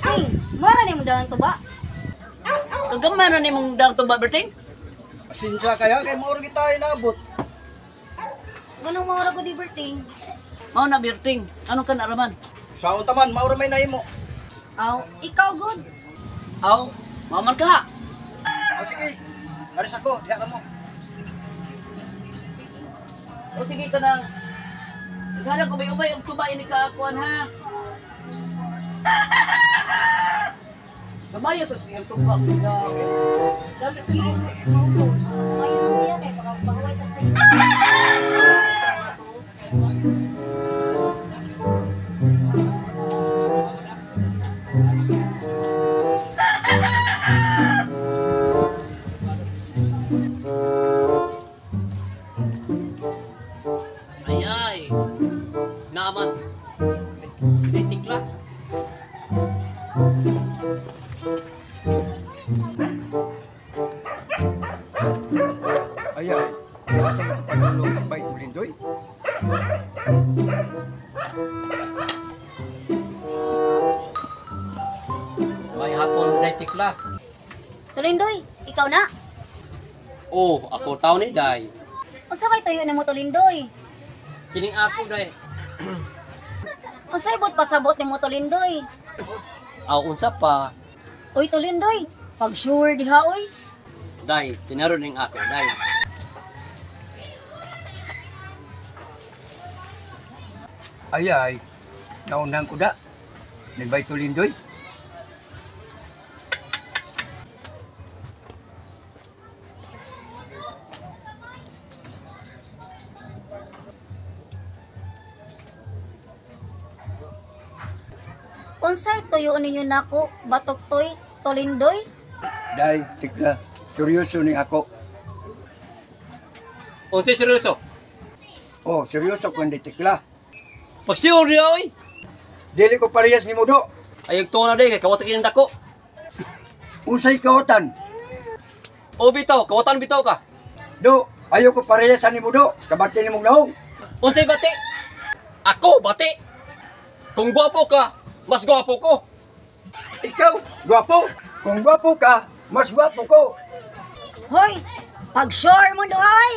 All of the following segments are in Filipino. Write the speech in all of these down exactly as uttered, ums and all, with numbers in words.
Berting, mara ni mo dalang tuba. Kagamay na ni mong dang tuba, Berting? Pasensya kaya kay mauro kita inabot. Ganong mara ko di Berting. Mao na, Berting. Ano ka naraman? Sa taman mauro may nahimo. Aw, ikaw good. Aw, maman ka. O sige. Aris ako, diha ka mo. O sige ka nang. Naghanap ko ba yung tuba ini kaakuan ha? Gamaya sa siyang tuba. Mas mayo ang diya kay baka pagaway tag sa iyo. Ayay, naman. Sinitikla. Ay, ay. Asa mo pagulong ng bay tulindoy? May hapon na tikla. Tulindoy, ikaw na. Oh, ako tao ni Day. Unsa may tuyo nimo Tulindoy? Kining ako Day. Unsay bot pasabot nimo Tulindoy? Aw unsa pa? Uy Tulindoy, pag sure diha oy. Day, tinaro ning ako Day. Ay, ay. Naunang ko da. Ni bay tulindoy. Unsay tuyo ninyo nako, batok toy, Tulindoy? Day, tikla. Seryoso ni ako. Unsa seryoso? Oh, seryoso ko hindi tikla. Pagsiyor niya oy. Dili ko parehas ni Mudo. Ayog to na Day kay kawat kinang dako. Unsay kawatan? O bitaw, kawatan bitaw ka. Do, ayaw ko parehas ni Mudo. Kabati ni mong naong. Unsay bati? Ako bati. Kung gwapo ka, mas gwapo ko. Ikaw, gwapo. Kung gwapo ka, mas gwapo ko. Hoy, pag sure mo doy.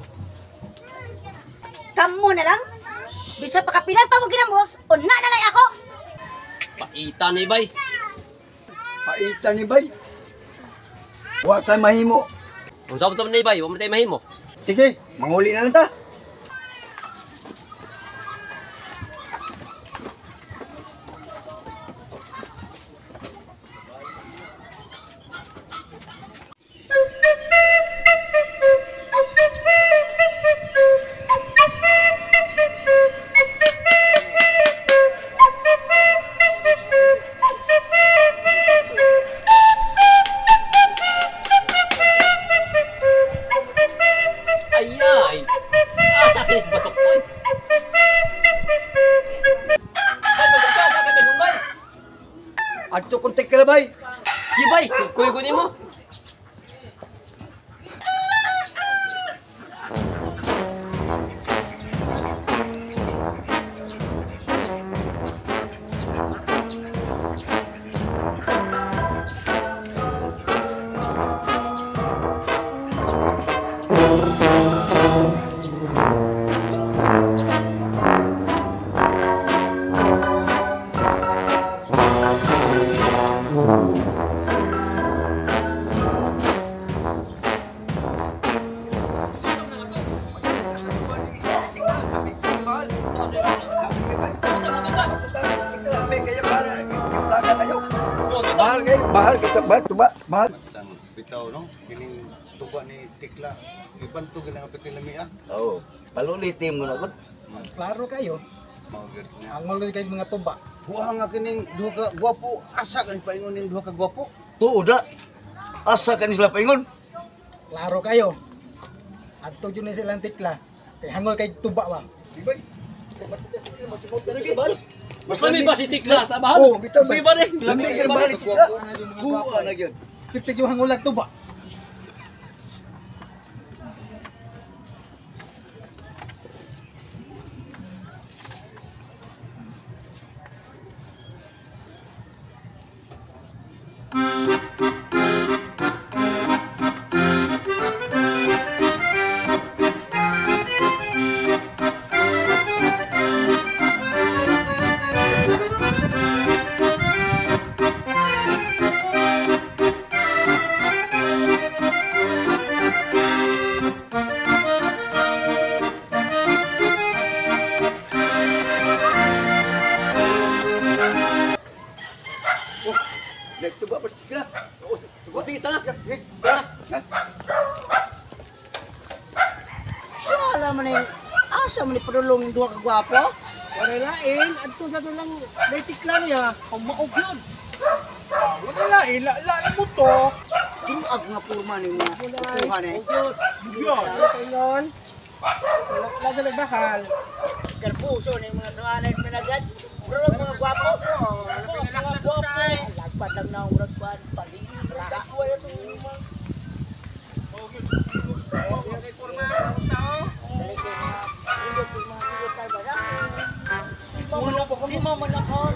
Kamo na lang. Bisa pa kapilan pa mo ginamos, una na lang ako. Paita ni bay. Paita ni bay. Wa kay mahimo. Unsa man ni bay, wa man tay mahimo. Sige, manguli na lang ta. Ayay. Asa kinis batok toy. Bay, magkaka ka kay Bay. Adto kontek ka na bay. Sige bay, kuy ko nimo. Bahal kayo, bahal kita, bahal, tuba, bahal. Ang bitaw no kining tuba ni Tikla iban to ginang apetila mi ah Oh, palulitim mo na gud. Klaro kayo. mao gyud niya Ang mga kay mga tuba. buha nga kining duha ka gwapo asa kan paingon ning duha ka gwapo Tuod da. Asa ka ni sila paingon? Klaro kayo. Adto jud ni silang tikla. Kay hangol kay tuba ba. Sige, bahal. Mas lami pa si Tikla sa bahan. Oh, bitaw Sige ba ni? Lamig ka balik kita. gwapo na yung mga gwapo Buwa na gyud. Pitik yung hangol ag tuba. Nagtuba pa tikla. O sige, tara. Siya, alam mo na yung asa mo ni padulong yung duha ka gwapo? Wala lain, adto sa lang may tikla niya, ang maog yun. Wala lain, la mo to. Duruag nga purma ni mo. Tuhan eh. Yun, ayun. Wala sa nagbahal. Karpuso ni mga duhanay managad. Pero mga gwapo. Mga gwapo. Lagpad lang na urag kwan. Paligid. Dakwa ito. Di mo manakon.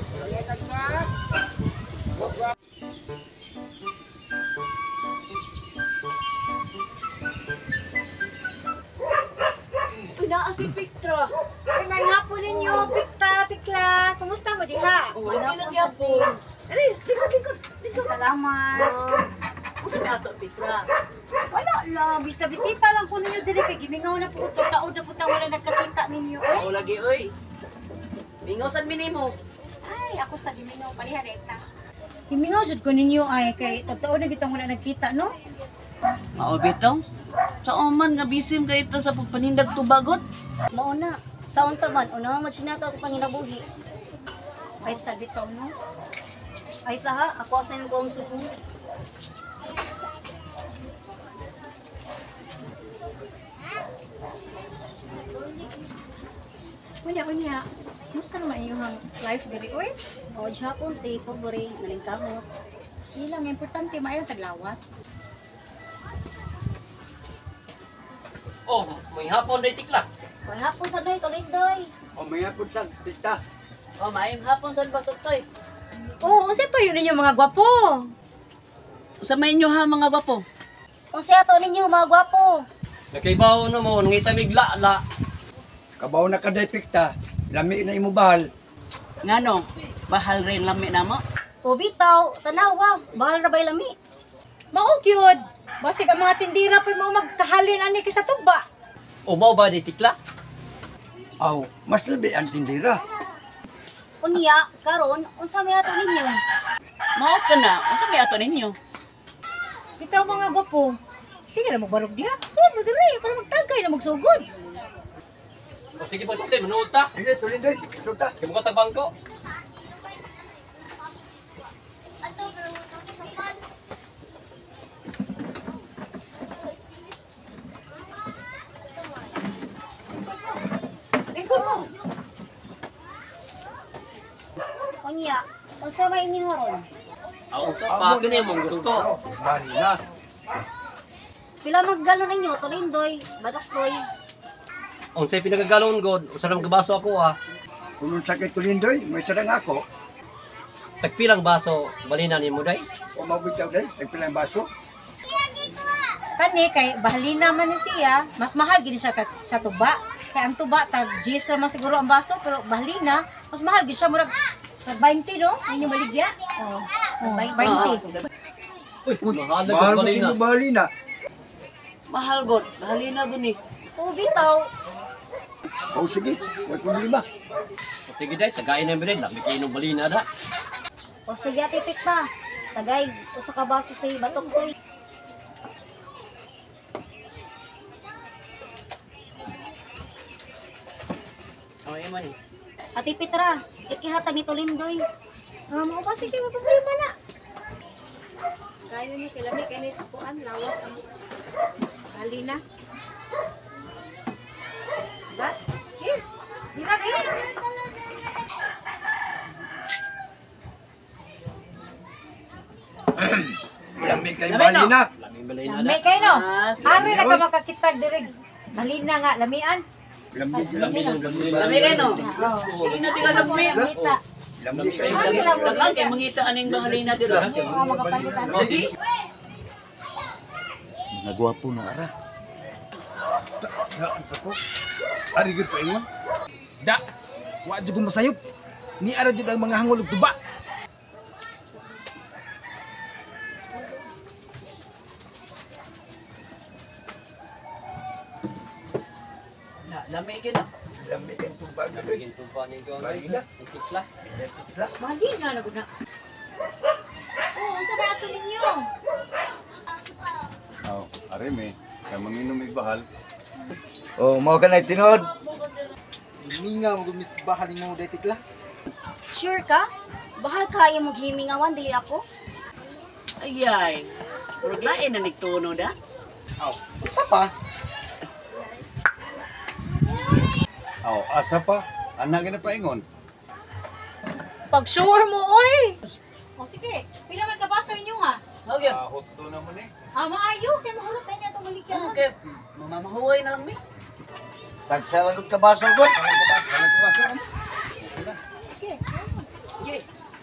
Una si Victor. Ay, may hapon ninyo, Victor, Tikla. Kumusta mo diha? Okay lang yapon. Ay, tikot, tikot, tikot. Salamat. Kung sa may ato, Petra. Wala lang, bista bisita lang po ninyo dire kay gimingaw na po ito. Taon na po taon wala nagkakita ninyo. Ay, Ako lagi, oy. Mingaw sad minimo. ay ako sa gimingaw pariha rekta. Gimingaw jud ko ninyo ay kay taon na gitang wala nagkita, no? Mao bitong. Sa oman nga bisim kay ito sa pagpanindag tubagot. Mauna, sa unta man, una man sinata ito panginabuhi. Ay sa bitaw, no? Ay sa ha, ako sa yung gawang suko. Unya, unya. Kumusta naman iyong life diri, oy? O, Japon, te, pabori, nalingkamot. Sige lang, importante, maayon taglawas. Oh, may hapon day tikla. Kung hapon sa doy, tuloy doy. O may hapon sa tikta. O, maayong hapon sa pagtutoy. Oo, unsa to yun ninyo mga gwapo? Sa may inyo ha, mga gwapo. Kung siya to ninyo mga gwapo. Nakaibaw na mo, nangita migla la. Kabaw na kaday pikta. Lami na imo bahal. Ngano, bahal rin lami na mo. O bitaw, tanawa, bahal na ba'y lami? Mao gyud. Basig ang mga tindira pa mo magkahalin ani kay sa tuba. O mao ba day tikla? Aw, mas labi ang tindira. Unya, karon unsa may ato ninyo? Mao ka na, ano may ato ninyo? Bitaw mga gwapo. Sige na magbarog diha. Suod mo diri para magtagay na magsugod. O sige po, tutin, manood ta. Sige, tulin doy. Sulta. Kaya mo ka tagbangko. Ikaw mo. Unya, unsa may inyo ron? Ako sa pa, kini mong gusto. Bali na. Pila maggalo ninyo, tulindoy, badoktoy. Ang sa'y pinagagalon god, usa lang kabaso ako ah. Kung sakit tulin doy, may sarang ako. Tagpilang baso, balina ni mo day. O mabitaw day, nagpilang baso. Kani kay bahalina man ni siya, mas mahal gid siya ka- sa tuba. Kay ang tuba tag G's man siguro ang baso, pero bahalina mas mahal gid siya murag tag twenty no? Inyo maligya? Oh, oh twenty. Uy, mahal na Mahal god mo balina. sino bali na. Mahal god, bahalin na guni. O bitaw, O sige, may problema. O sige day, tagayin na bilin, lami kayo ng balina da. o sige ate Pikta. Tagay usa ka baso sa batok toy. O, yun man eh. Ate Petra, ikihatag ni Tolindoy. Ah, mo ba sige mo problema na. Kayo ni kilami kanis kuan lawas ang halina. Ba? Here. Dira dira. Lami kay Lami bali no? na. Lami balina da. Lami kayo no. Ah, sige. Ari na ka makakitag diri. Halina nga lamian. Lami Lami lang, lami lang. Lami kayo no? Oh. Hindi na tiga lami. Kita. Lami kay Lami lang kay mangita aning bahalin na dito. Oh, magapalitan. Lagi? Nagwapo na ara. Daan pa ko. Ari gud pa ingon. Da, wa jud ko masayop. Ni ara jud ang mga hangol ug tuba. Na, lami kayo na. lami kay tubag na doy. Laging tumpa ni ko. Balina. Tikla. Mali na na guna. Oh, Areme, kaya manginom igbahal. Oh, mao ka na tinuod. Mingaw gumisbahal mo day tikla. Sure ka? Bahal kaya mo gimingawan dili ako? Ayay. Murag lain na nagtuno da. Aw, unsa pa? Aw, asa pa? Anak gina paingon. Pag sure mo, oy! O sige, pila man ka baso inyo ha? Okay. Ah, hotdo naman eh. Ah, maayo, kay mahulot na niya itong maligyan. Okay. Mamamahuway na lang mi. Tagsalanod ka baso gud. Walang kabasa. Okay na. Okay.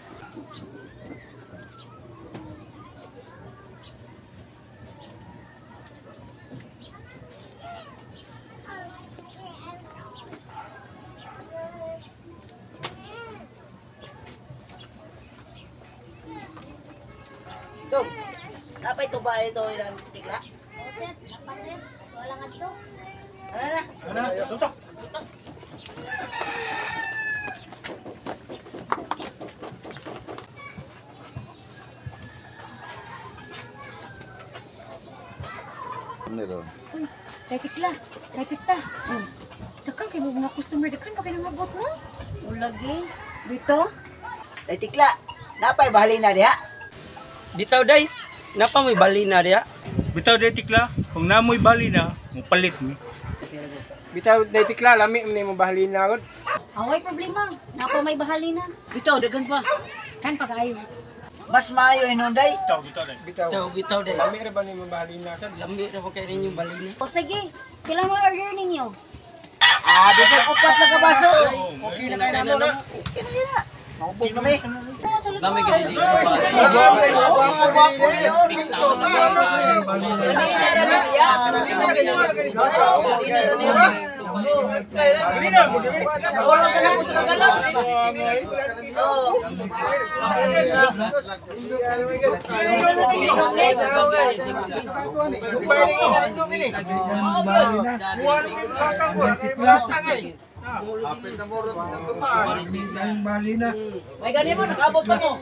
Ito, napay ito ba ito ilang tikla? Wala nga to. Ano na? Ano? Tutok. Meron. Uy, kay Tikla, kay Pita. Oh. Dakan kay mo mga customer, dakan pa kayo nangabot mo? Ulagi. Dito? Ay tikla, napay bahali na diha. Bitaw day, napa may bali na diya? Bitaw day tikla, kung namoy bali na, mupalit mi. Bitaw day tikla, lami ni mo bahalin na agad. Away problema. Napa may bahalina. Bitaw dagan pa. Kan pa kayo. Mas maayo inunday. Bitaw, bitaw day. Bitaw. Bitaw, bitaw day. Lami ra ba ni mo bahalin na sad? Lambi na po kayo ninyong bali na. O sige, kailan mo order ninyo? Ah, bisag upat na kabaso. Okay na tayo na mo na. Okay na yun na. Maubog na may. Dami ka din dito ba? Hapit na mo ron ang kapal. Bali na. May ganyan mo, nakabot pa mo.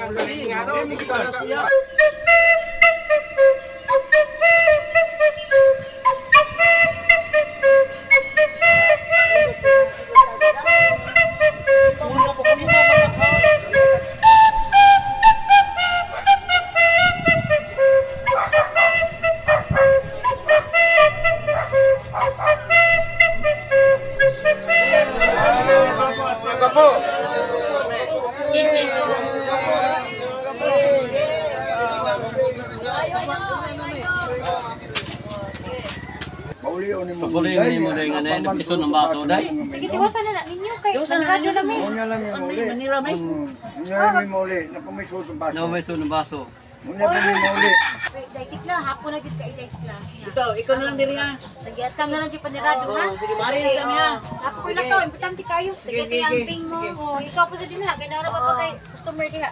Mauli o ni mo. Pagkuloy mo mo day nga na piso ng baso day. Sige, tiwasan na na ninyo kay panrado na mi. Muna lang yung mauli. Manira may. Muna lang yung mauli. Napamiso sa baso. Na may so ng baso. Muna lang yung mauli. Day Tikla, hapon na gid kay Day Tikla. Ikaw, ikaw na lang diri ha. Sige, at kang na lang dyan panirado ha. Sige, mari na kami ha. Ako ko na to, importante kayo. Sige, Sige, sige, tiyamping mo. Oh, ikaw po sa din ha, kaya na pa pa kay customer diha.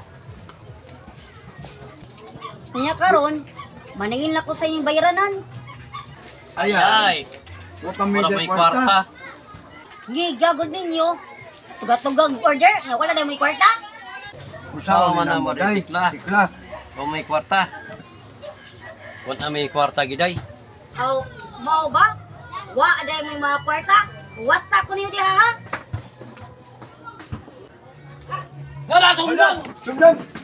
Kanya karon, maningin lang ko sa inyong bayranan. Ay, ay. Ay, Wa para pamilya may kwarta. kwarta. Ngi, gagod ninyo. Tugatugag order, nga wala na may kwarta. Usawa Tama na na mo mo, day. tikla. Tikla. O may kwarta. Wala may kwarta giday. Aw, mao ba? Wa aday may mga kwarta. Wata ko niyo diha ha. Wala sundan. Sundan.